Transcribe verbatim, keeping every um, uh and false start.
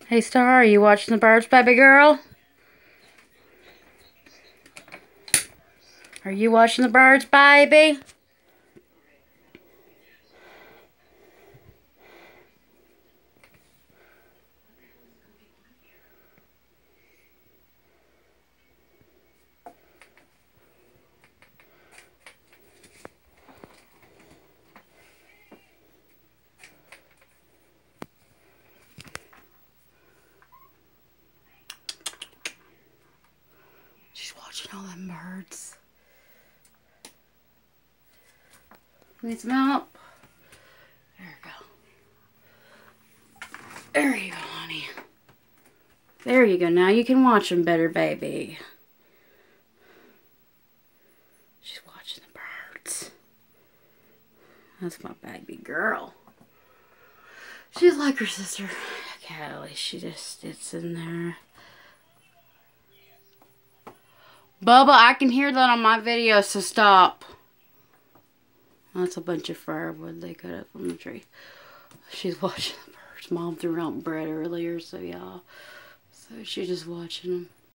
Hey, Star, are you watching the birds, baby girl? Are you watching the birds, baby? She's watching all them birds. Need some help? There you go. There you go, honey. There you go. Now you can watch them better, baby. She's watching the birds. That's my baby girl. She's like her sister, Callie. She just sits in there. Bubba, I can hear that on my video, so stop. That's a bunch of firewood they cut up from the tree. She's watching the birds. Mom threw out bread earlier, so yeah. So she's just watching them.